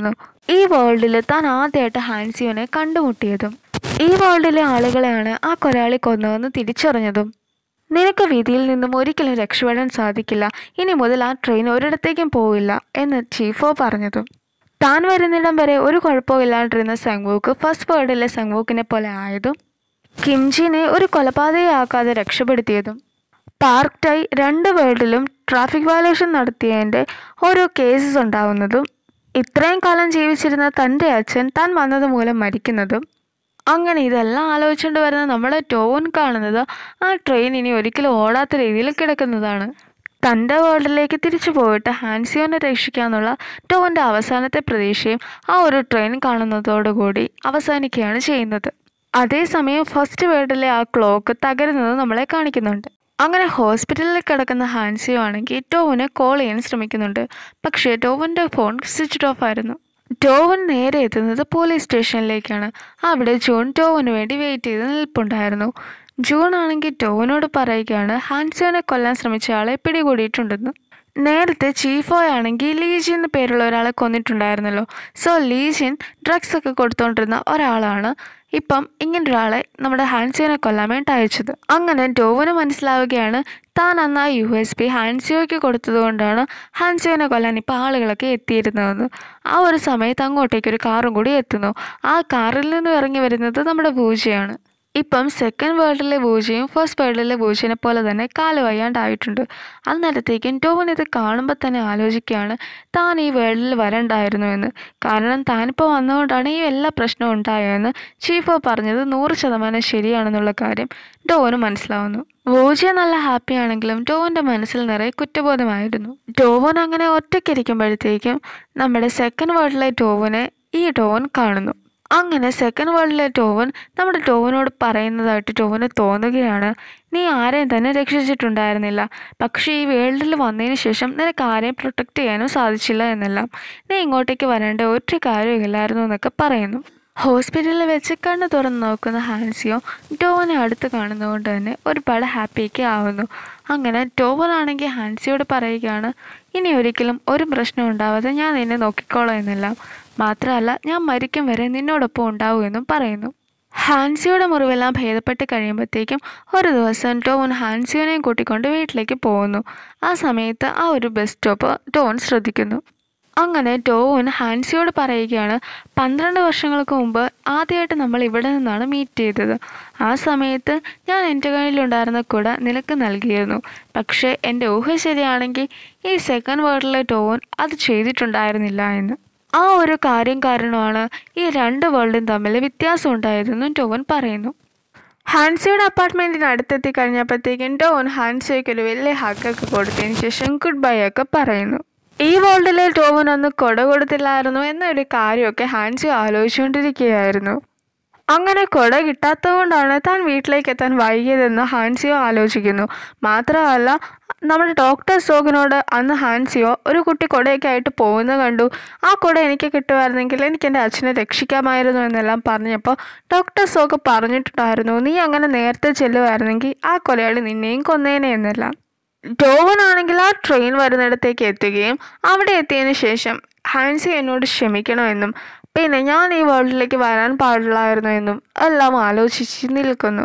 ഈ വേൾഡിൽ താൻ ആദ്യമായിട്ട് ഹാൻസിയോനെ കണ്ടുമുട്ടിയതും ഈ വേൾഡിലെ ആളുകളെയാണ് ആ കൊലയാളി കൊന്നതെന്ന് തിരിച്ചറിഞ്ഞതും നിനക്ക് വിധിയിൽ നിന്നും ഒരിക്കലും രക്ഷപ്പെടാൻ സാധിക്കില്ല, ഇനി മുതൽ ആ ട്രെയിൻ ഒരിടത്തേക്കും പോവില്ല എന്ന് ചീഫോ പറഞ്ഞതും താൻ വരുന്നിടം വരെ ഒരു കുഴപ്പവും ഇല്ലാണ്ടിരുന്ന സങ്വൂക്ക് ഫസ്റ്റ് വേൾഡിലെ സങ്വൂക്കിനെ പോലെ ആയതും കിംജിനെ ഒരു കൊലപാതകയാക്കാതെ രക്ഷപ്പെടുത്തിയതും പാർക്ക് ടൈ രണ്ട് വേൾഡിലും ട്രാഫിക് വയലേഷൻ നടത്തിയതിൻ്റെ ഓരോ കേസസ് ഉണ്ടാവുന്നതും ഇത്രയും കാലം ജീവിച്ചിരുന്ന തൻ്റെ അച്ഛൻ താൻ വന്നത് മൂലം മരിക്കുന്നതും അങ്ങനെ ഇതെല്ലാം ആലോചിച്ചുകൊണ്ട് വരുന്ന നമ്മുടെ ടോവൻ കാണുന്നത് ആ ട്രെയിൻ ഇനി ഒരിക്കലും ഓടാത്ത രീതിയിൽ കിടക്കുന്നതാണ്. തൻ്റെ വേൾഡിലേക്ക് തിരിച്ചു പോയിട്ട് ഹാൻസിയോനെ രക്ഷിക്കാനുള്ള ടോവൻ്റെ അവസാനത്തെ പ്രതീക്ഷയും ആ ഒരു ട്രെയിൻ കാണുന്നതോടുകൂടി അവസാനിക്കുകയാണ് ചെയ്യുന്നത്. അതേസമയം ഫസ്റ്റ് വേൾഡിലെ ആ ക്ലോക്ക് തകരുന്നത് നമ്മളെ കാണിക്കുന്നുണ്ട്. അങ്ങനെ ഹോസ്പിറ്റലിൽ കിടക്കുന്ന ഹാൻസിയോ ആണെങ്കിൽ ടോവനെ കോൾ ചെയ്യാൻ ശ്രമിക്കുന്നുണ്ട്. പക്ഷേ ടോവൻ്റെ ഫോൺ സ്വിച്ച്ഡ് ഓഫ് ആയിരുന്നു. ടോവൻ നേരെ എത്തുന്നത് പോലീസ് സ്റ്റേഷനിലേക്കാണ്. അവിടെ ജൂൺ ടോവന് വേണ്ടി വെയിറ്റ് ചെയ്ത് നിൽപ്പുണ്ടായിരുന്നു. ജൂൺ ആണെങ്കിൽ ടോവനോട് പറയുകയാണ് ഹാൻസിയോനെ കൊല്ലാൻ ശ്രമിച്ച ആളെ പിടികൂടിയിട്ടുണ്ടെന്ന്. നേരത്തെ ചീഫോയ് ആണെങ്കിൽ ലീജിൻ എന്ന് പേരുള്ള ഒരാളെ കൊന്നിട്ടുണ്ടായിരുന്നല്ലോ. സോ ലീജിൻ ഡ്രഗ്സ് ഒക്കെ കൊടുത്തോണ്ടിരുന്ന ഒരാളാണ് ഇപ്പം ഇങ്ങനൊരാളെ നമ്മുടെ ഹാൻസിയോനെ കൊല്ലാൻ വേണ്ടി അയച്ചത്. അങ്ങനെ ടോവന് മനസ്സിലാവുകയാണ് താൻ അന്ന് ആ യു എസ് പി ഹാൻസിയോയ്ക്ക് കൊടുത്തത് കൊണ്ടാണ് ഹാൻസിയോനെ കൊല്ലാൻ ഇപ്പോൾ ആളുകളൊക്കെ എത്തിയിരുന്നതെന്ന്. ആ ഒരു സമയത്ത് അങ്ങോട്ടേക്ക് ഒരു കാറും കൂടി എത്തുന്നു. ആ കാറിൽ നിന്ന് ഇറങ്ങി വരുന്നത് നമ്മുടെ പൂജയാണ്. ഇപ്പം സെക്കൻഡ് വേൾഡിലെ പൂജയും ഫസ്റ്റ് വേൾഡിലെ പൂജനെ പോലെ തന്നെ കാല് വയ്യാണ്ടായിട്ടുണ്ട്. അന്നേരത്തേക്കും ടോവൻ ഇത് കാണുമ്പോൾ തന്നെ ആലോചിക്കുകയാണ് താൻ ഈ വേൾഡിൽ വരണ്ടായിരുന്നു എന്ന്. കാരണം താനിപ്പോൾ വന്നുകൊണ്ടാണ് ഈ എല്ലാ പ്രശ്നവും ഉണ്ടായതെന്ന് ചീഫോ പറഞ്ഞത് നൂറ് ശതമാനം ശരിയാണെന്നുള്ള കാര്യം ടോവന് മനസ്സിലാവുന്നു. പൂജ നല്ല ഹാപ്പി ആണെങ്കിലും ടോവൻ്റെ മനസ്സിൽ നിറയെ കുറ്റബോധമായിരുന്നു. ടോവൻ അങ്ങനെ ഒറ്റയ്ക്കിരിക്കുമ്പോഴത്തേക്കും നമ്മുടെ സെക്കൻഡ് വേൾഡിലെ ടോവനെ ഈ ടോവൻ കാണുന്നു. അങ്ങനെ സെക്കൻഡ് വേൾഡിലെ ടോവൻ നമ്മുടെ ടോവനോട് പറയുന്നതായിട്ട് ടോവന് തോന്നുകയാണ് നീ ആരെയും തന്നെ രക്ഷിച്ചിട്ടുണ്ടായിരുന്നില്ല, പക്ഷേ ഈ വേൾഡിൽ വന്നതിന് ശേഷം നിനക്ക് ആരെയും പ്രൊട്ടക്റ്റ് ചെയ്യാനും സാധിച്ചില്ല എന്നെല്ലാം, നീ ഇങ്ങോട്ടേക്ക് വരേണ്ട ഒരു കാര്യമില്ലായിരുന്നു എന്നൊക്കെ പറയുന്നു. ഹോസ്പിറ്റലിൽ വെച്ച് കണ്ണ് തുറന്ന് നോക്കുന്ന ഹാൻസിയോ ടോവനെ അടുത്ത് കാണുന്നതുകൊണ്ട് തന്നെ ഒരുപാട് ഹാപ്പിയൊക്കെ ആവുന്നു. അങ്ങനെ ടോവൻ ആണെങ്കിൽ ഹാൻസിയോട് പറയുകയാണ് ഇനി ഒരിക്കലും ഒരു പ്രശ്നം ഉണ്ടാവാതെ ഞാൻ നിന്നെ നോക്കിക്കോളാം എന്നെല്ലാം, മാത്രമല്ല ഞാൻ മരിക്കും വരെ നിന്നോടൊപ്പം ഉണ്ടാവുമെന്നും പറയുന്നു. ഹാൻസിയുടെ മുറിവെല്ലാം ഭേദപ്പെട്ട് കഴിയുമ്പോഴത്തേക്കും ഒരു ദിവസം ടോവൻ ഹാൻസിയോനെയും കൂട്ടിക്കൊണ്ട് വീട്ടിലേക്ക് പോകുന്നു. ആ സമയത്ത് ആ ഒരു ബസ് സ്റ്റോപ്പ് ടോവൻ ശ്രദ്ധിക്കുന്നു. അങ്ങനെ ടോവൻ ഹാൻസിയോട് പറയുകയാണ് പന്ത്രണ്ട് വർഷങ്ങൾക്ക് മുമ്പ് ആദ്യമായിട്ട് നമ്മൾ ഇവിടെ നിന്നാണ് മീറ്റ് ചെയ്തത്. ആ സമയത്ത് ഞാൻ എൻ്റെ കയ്യിലുണ്ടായിരുന്ന കുട നിനക്ക് നൽകിയിരുന്നു. പക്ഷേ എൻ്റെ ഊഹ ശരിയാണെങ്കിൽ ഈ സെക്കൻഡ് വേൾഡിലെ ടോവൻ അത് ചെയ്തിട്ടുണ്ടായിരുന്നില്ല എന്ന്. ആ ഒരു കാര്യം കാരണമാണ് ഈ രണ്ട് വേൾഡും തമ്മിൽ വ്യത്യാസം ഉണ്ടായതെന്നും ടോവൻ പറയുന്നു. ഹാൻസിയുടെ അപ്പാർട്ട്മെൻറ്റിന് അടുത്തെത്തി കഴിഞ്ഞപ്പോഴത്തേക്കും ടോവൻ ഹാൻസിയോയ്ക്ക് ഒരു വലിയ ഹഗ്ഗൊക്കെ കൊടുത്തതിന് ശേഷം ഗുഡ് ബൈ ഒക്കെ പറയുന്നു. ഈ വേൾഡിലെ ടോവൻ ഒന്ന് കൊട കൊടുത്തില്ലായിരുന്നു എന്നൊരു കാര്യമൊക്കെ ഹാൻസിയോ ആലോചിച്ചുകൊണ്ടിരിക്കുകയായിരുന്നു. അങ്ങനെ കൊട കിട്ടാത്തതുകൊണ്ടാണ് താൻ വീട്ടിലേക്ക് എത്താൻ വൈകിയതെന്ന് ഹാൻസിയോ ആലോചിക്കുന്നു. മാത്രമല്ല നമ്മുടെ ഡോക്ടർ സോഗിനോട് അന്ന് ഹാൻസിയോ ഒരു കുട്ടി കൊടയൊക്കെ ആയിട്ട് പോകുന്നത് കണ്ടു, ആ കൊട എനിക്ക് കിട്ടുമായിരുന്നെങ്കിൽ എനിക്ക് എൻ്റെ അച്ഛനെ രക്ഷിക്കാമായിരുന്നു എന്നെല്ലാം പറഞ്ഞപ്പോൾ ഡോക്ടർ സോഗ് പറഞ്ഞിട്ടുണ്ടായിരുന്നു നീ അങ്ങനെ നേരത്തെ ചെല്ലുമായിരുന്നെങ്കിൽ ആ കൊലയാളി നിന്നെയും കൊന്നേനെ എന്നെല്ലാം. ടോവൻ ആണെങ്കിൽ ആ ട്രെയിൻ വരുന്നിടത്തേക്ക് എത്തുകയും അവിടെ എത്തിയതിന് ശേഷം ഹാൻസി എന്നോട് ക്ഷമിക്കണമെന്നും പിന്നെ ഞാൻ ഈ വേൾഡിലേക്ക് വരാൻ പാടില്ലായിരുന്നു എന്നും എല്ലാം ആലോചിച്ച് നിൽക്കുന്നു.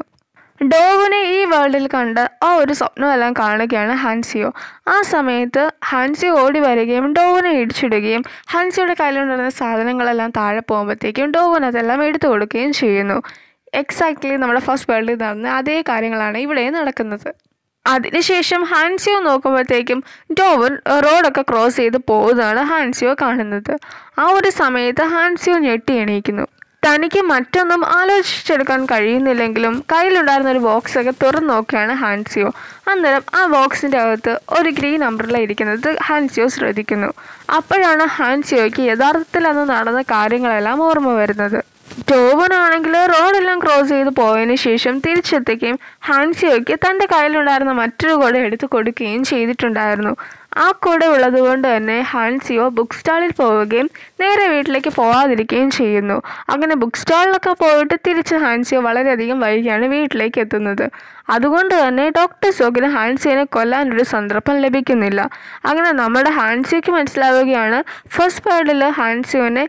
ടോവനെ ഈ വേൾഡിൽ കണ്ട് ആ ഒരു സ്വപ്നമെല്ലാം കാണുകയാണ് ഹാൻസിയോ. ആ സമയത്ത് ഹാൻസിയോ ഓടി വരികയും ടോവനെ ഇടിച്ചിടുകയും ഹാൻസിയുടെ കയ്യിലുണ്ടായിരുന്ന സാധനങ്ങളെല്ലാം താഴെ പോകുമ്പോഴത്തേക്കും ടോവൻ അതെല്ലാം എടുത്തു കൊടുക്കുകയും ചെയ്യുന്നു. എക്സാക്ട്ലി നമ്മുടെ ഫസ്റ്റ് വേൾഡിൽ നടന്ന അതേ കാര്യങ്ങളാണ് ഇവിടെ നടക്കുന്നത്. അതിനുശേഷം ഹാൻസിയോ നോക്കുമ്പോഴത്തേക്കും ടോവൻ റോഡൊക്കെ ക്രോസ് ചെയ്ത് പോകുന്നതാണ് ഹാൻസിയോ കാണുന്നത്. ആ ഒരു സമയത്ത് ഹാൻസിയോ ഞെട്ടി എണീക്കുന്നു. തനിക്ക് മറ്റൊന്നും ആലോചിച്ചെടുക്കാൻ കഴിയുന്നില്ലെങ്കിലും കയ്യിലുണ്ടായിരുന്ന ഒരു ബോക്സൊക്കെ തുറന്നു നോക്കുകയാണ് ഹാൻസിയോ. അന്നേരം ആ ബോക്സിൻ്റെ അകത്ത് ഒരു ഗ്രീൻ അംബ്രല്ല ഇരിക്കുന്നത് ഹാൻസിയോ ശ്രദ്ധിക്കുന്നു. അപ്പോഴാണ് ഹാൻസിയോയ്ക്ക് യഥാർത്ഥത്തിൽ അന്ന് നടന്ന കാര്യങ്ങളെല്ലാം ഓർമ്മ വരുന്നത്. ടോവൻ ആണെങ്കിൽ റോഡെല്ലാം ക്രോസ് ചെയ്ത് പോയതിനു ശേഷം തിരിച്ചെത്തുകയും ഹാൻസിയോയ്ക്ക് തൻ്റെ കയ്യിലുണ്ടായിരുന്ന മറ്റൊരു കുട എടുത്ത് കൊടുക്കുകയും ചെയ്തിട്ടുണ്ടായിരുന്നു. ആ കുട ഉള്ളത് കൊണ്ട് തന്നെ ഹാൻസിയോ ബുക്ക് സ്റ്റാളിൽ പോവുകയും നേരെ വീട്ടിലേക്ക് പോകാതിരിക്കുകയും ചെയ്യുന്നു. അങ്ങനെ ബുക്ക് സ്റ്റാളിലൊക്കെ പോയിട്ട് തിരിച്ച് ഹാൻസിയോ വളരെയധികം വൈകിയാണ് വീട്ടിലേക്ക് എത്തുന്നത്. അതുകൊണ്ട് തന്നെ ഡോക്ടർ സോഗിന് ഹാൻസിയോനെ കൊല്ലാനൊരു സന്ദർഭം ലഭിക്കുന്നില്ല. അങ്ങനെ നമ്മുടെ ഹാൻസിയോയ്ക്ക് മനസ്സിലാവുകയാണ് ഫസ്റ്റ് വേൾഡിൽ ഹാൻസിയോനെ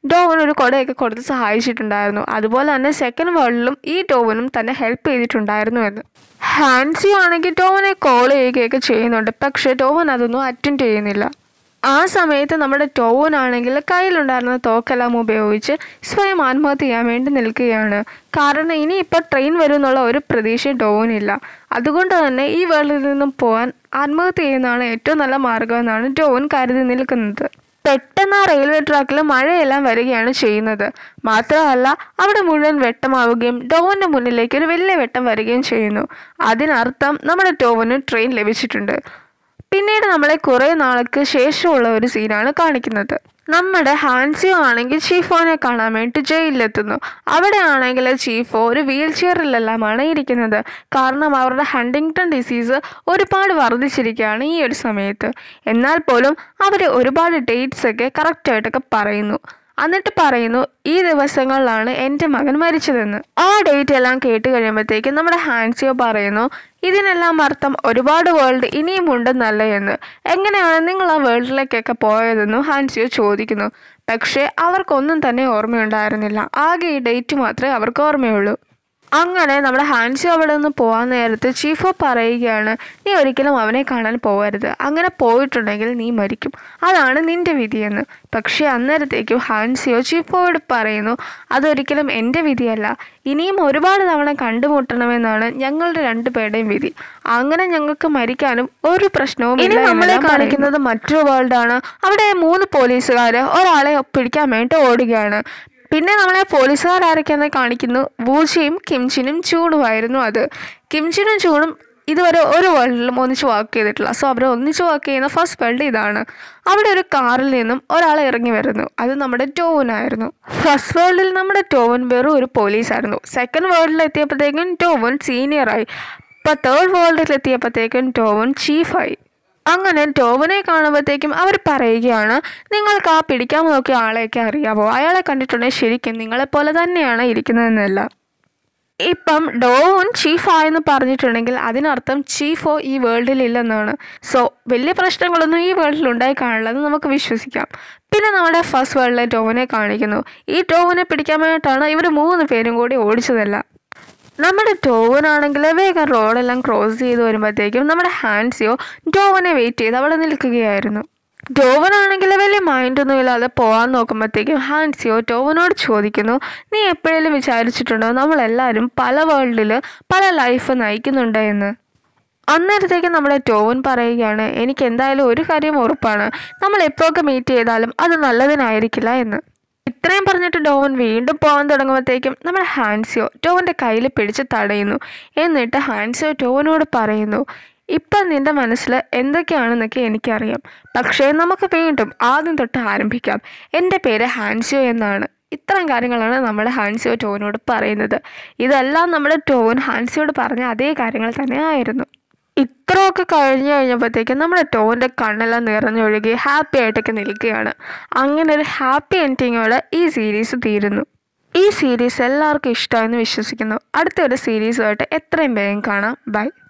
ഡോവൻ ഒരു കുടയൊക്കെ കൊടുത്ത് സഹായിച്ചിട്ടുണ്ടായിരുന്നു. അതുപോലെ തന്നെ സെക്കൻഡ് വേൾഡിലും ഈ ഡോവനും തന്നെ ഹെൽപ്പ് ചെയ്തിട്ടുണ്ടായിരുന്നു എന്ന്. ഹാൻസിയോ ആണെങ്കിൽ ഡോവനെ കോൾ ചെയ്യുകയൊക്കെ ചെയ്യുന്നുണ്ട്. പക്ഷേ ഡോവൻ അതൊന്നും അറ്റൻഡ് ചെയ്യുന്നില്ല. ആ സമയത്ത് നമ്മുടെ ടോവനാണെങ്കിൽ കയ്യിലുണ്ടായിരുന്ന തോക്കെല്ലാം ഉപയോഗിച്ച് സ്വയം ആത്മഹത്യ ചെയ്യാൻ വേണ്ടി നിൽക്കുകയാണ്. കാരണം ഇനിയിപ്പോൾ ട്രെയിൻ വരും എന്നുള്ള ഒരു പ്രതീക്ഷ ടോവനില്ല. അതുകൊണ്ട് തന്നെ ഈ വേൾഡിൽ നിന്നും പോകാൻ ആത്മഹത്യ ചെയ്യുന്നതാണ് ഏറ്റവും നല്ല മാർഗമെന്നാണ് ടോവൻ കരുതി നിൽക്കുന്നത്. പെട്ടെന്ന് ആ റെയിൽവേ ട്രാക്കിൽ മഴയെല്ലാം വരികയാണ് ചെയ്യുന്നത്. മാത്രമല്ല അവിടെ മുഴുവൻ വെട്ടമാവുകയും ടോവൻ്റെ മുന്നിലേക്ക് ഒരു വലിയ വെട്ടം വരികയും ചെയ്യുന്നു. അതിനർത്ഥം നമ്മുടെ ടോവന് ട്രെയിൻ ലഭിച്ചിട്ടുണ്ട്. പിന്നീട് നമ്മളെ കുറേ നാൾക്ക് ശേഷമുള്ള ഒരു സീനാണ് കാണിക്കുന്നത്. നമ്മുടെ ഹാൻസിയോ ആണെങ്കിൽ ചീഫോനെ കാണാൻ വേണ്ടി ജയിലിലെത്തുന്നു. അവിടെ ആണെങ്കിൽ ചീഫോ ഒരു വീൽ ചെയറിലെല്ലാമാണ് ഇരിക്കുന്നത്. കാരണം അവരുടെ ഹണ്ടിങ്ടൺ ഡിസീസ് ഒരുപാട് വർദ്ധിച്ചിരിക്കുകയാണ് ഈ ഒരു സമയത്ത്. എന്നാൽ പോലും അവർ ഒരുപാട് ഡേറ്റ്സ് ഒക്കെ കറക്റ്റായിട്ടൊക്കെ പറയുന്നു. എന്നിട്ട് പറയുന്നു ഈ ദിവസങ്ങളിലാണ് എൻ്റെ മകൻ മരിച്ചതെന്ന്. ആ ഡേറ്റ് എല്ലാം കേട്ട് കഴിയുമ്പോഴത്തേക്കും നമ്മുടെ ഹാൻസിയോ പറയുന്നു ഇതിനെല്ലാം അർത്ഥം ഒരുപാട് വേൾഡ് ഇനിയും ഉണ്ടെന്നല്ല എന്ന്. എങ്ങനെയാണ് നിങ്ങൾ ആ വേൾഡിലേക്കൊക്കെ പോയതെന്നും ഹാൻസിയോ ചോദിക്കുന്നു. പക്ഷേ അവർക്കൊന്നും തന്നെ ഓർമ്മയുണ്ടായിരുന്നില്ല. ആകെ ഈ ഡേറ്റ് മാത്രമേ അവർക്ക് ഓർമ്മയുള്ളൂ. അങ്ങനെ നമ്മുടെ ഹാൻസിയോ അവിടെ നിന്ന് പോകാൻ നേരത്ത് ചീഫോ പറയുകയാണ് നീ ഒരിക്കലും അവനെ കാണാൻ പോകരുത്. അങ്ങനെ പോയിട്ടുണ്ടെങ്കിൽ നീ മരിക്കും. അതാണ് നിന്റെ വിധിയെന്ന്. പക്ഷേ അന്നേരത്തേക്കും ഹാൻസിയോ ചീഫോയോട് പറയുന്നു അതൊരിക്കലും എൻ്റെ വിധിയല്ല. ഇനിയും ഒരുപാട് തവണ കണ്ടുമുട്ടണമെന്നാണ് ഞങ്ങളുടെ രണ്ടുപേരുടെയും വിധി. അങ്ങനെ ഞങ്ങൾക്ക് മരിക്കാനും ഒരു പ്രശ്നവും ഇല്ല. നമ്മളെ കാണിക്കുന്നത് മറ്റൊരു വേൾഡാണ്. അവിടെ മൂന്ന് പോലീസുകാർ ഒരാളെ പിടിക്കാൻ വേണ്ടി ഓടുകയാണ്. പിന്നെ നമ്മളെ പോലീസുകാരൊക്കെയാണെന്ന് കാണിക്കുന്നു വൂജിയും കിംജിനും ചൂണുമായിരുന്നു അത്. കിംജിനും ചൂണും ഇതുവരെ ഒരു വേൾഡിലും ഒന്നിച്ച് വർക്ക് ചെയ്തിട്ടില്ല. സോ അവർ ഒന്നിച്ച് വർക്ക് ചെയ്യുന്ന ഫസ്റ്റ് വേൾഡ് ഇതാണ്. അവിടെ ഒരു കാറിൽ നിന്നും ഒരാൾ ഇറങ്ങി വരുന്നു. അത് നമ്മുടെ ടോവനായിരുന്നു. ഫസ്റ്റ് വേൾഡിൽ നമ്മുടെ ടോവൻ വെറും ഒരു പോലീസായിരുന്നു. സെക്കൻഡ് വേൾഡിൽ എത്തിയപ്പോഴത്തേക്കും ടോവൻ സീനിയറായി. ഇപ്പോൾ തേർഡ് വേൾഡിൽ എത്തിയപ്പോഴത്തേക്കും ടോവൻ ചീഫായി. അങ്ങനെ ടോവനെ കാണുമ്പോഴത്തേക്കും അവർ പറയുകയാണ് നിങ്ങൾക്ക് ആ പിടിക്കാൻ നോക്കിയ ആളെയൊക്കെ അറിയാമോ? അയാളെ കണ്ടിട്ടുണ്ടെങ്കിൽ ശരിക്കും നിങ്ങളെപ്പോലെ തന്നെയാണ് ഇരിക്കുന്നതെന്നല്ല. ഇപ്പം ഡോവൻ ചീഫായെന്ന് പറഞ്ഞിട്ടുണ്ടെങ്കിൽ അതിനർത്ഥം ചീഫോ ഈ വേൾഡിൽ ഇല്ലെന്നാണ്. സോ വലിയ പ്രശ്നങ്ങളൊന്നും ഈ വേൾഡിൽ ഉണ്ടായി കാണില്ലെന്ന് നമുക്ക് വിശ്വസിക്കാം. പിന്നെ നമ്മുടെ ഫസ്റ്റ് വേൾഡിലെ ടോവനെ കാണിക്കുന്നു. ഈ ടോവനെ പിടിക്കാൻ വേണ്ടിയിട്ടാണ് ഇവർ മൂന്ന് പേരും കൂടി ഓടിച്ചതല്ല. നമ്മുടെ ടോവനാണെങ്കിൽ വേഗം റോഡെല്ലാം ക്രോസ് ചെയ്ത് വരുമ്പോഴത്തേക്കും നമ്മുടെ ഹാൻസിയോ ടോവനെ വെയിറ്റ് ചെയ്ത് അവിടെ നിൽക്കുകയായിരുന്നു. ടോവനാണെങ്കിൽ വലിയ മൈൻഡൊന്നും ഇല്ലാതെ പോകാൻ നോക്കുമ്പോഴത്തേക്കും ഹാൻസിയോ ടോവനോട് ചോദിക്കുന്നു നീ എപ്പോഴേലും വിചാരിച്ചിട്ടുണ്ടോ നമ്മളെല്ലാവരും പല വേൾഡിൽ പല ലൈഫ് നയിക്കുന്നുണ്ട് എന്ന്. അന്നേരത്തേക്കും നമ്മുടെ ടോവൻ പറയുകയാണ് എനിക്ക് എന്തായാലും ഒരു കാര്യം ഉറപ്പാണ്, നമ്മൾ എപ്പോഴൊക്കെ മീറ്റ് ചെയ്താലും അത് നല്ലതിനായിരിക്കില്ല എന്ന്. ഇത്രയും പറഞ്ഞിട്ട് ഡോവൻ വീണ്ടും പോകാൻ തുടങ്ങുമ്പോഴത്തേക്കും നമ്മുടെ ഹാൻസിയോ ടോവൻ്റെ കയ്യിൽ പിടിച്ച് തടയുന്നു. എന്നിട്ട് ഹാൻസിയോ ടോവനോട് പറയുന്നു ഇപ്പം നിൻ്റെ മനസ്സിൽ എന്തൊക്കെയാണെന്നൊക്കെ എനിക്കറിയാം. പക്ഷേ നമുക്ക് വീണ്ടും ആദ്യം തൊട്ട് ആരംഭിക്കാം. എൻ്റെ പേര് ഹാൻസിയോ എന്നാണ്. ഇത്തരം കാര്യങ്ങളാണ് നമ്മുടെ ഹാൻസിയോ ടോവനോട് പറയുന്നത്. ഇതെല്ലാം നമ്മുടെ ടോവൻ ഹാൻസിയോട് പറഞ്ഞ അതേ കാര്യങ്ങൾ തന്നെ ആയിരുന്നു. ഇത്രയൊക്കെ കഴിഞ്ഞ് കഴിഞ്ഞപ്പോഴത്തേക്കും നമ്മുടെ ടോവൻ്റെ കണ്ണെല്ലാം നിറഞ്ഞൊഴുകി ഹാപ്പി ആയിട്ടൊക്കെ നിൽക്കുകയാണ്. അങ്ങനെ ഒരു ഹാപ്പി എൻഡിങ്ങോടെ ഈ സീരീസ് തീരുന്നു. ഈ സീരീസ് എല്ലാവർക്കും ഇഷ്ടമായെന്ന് വിശ്വസിക്കുന്നു. അടുത്തൊരു സീരീസുമായിട്ട് എത്രയും വേഗം കാണാം. ബൈ.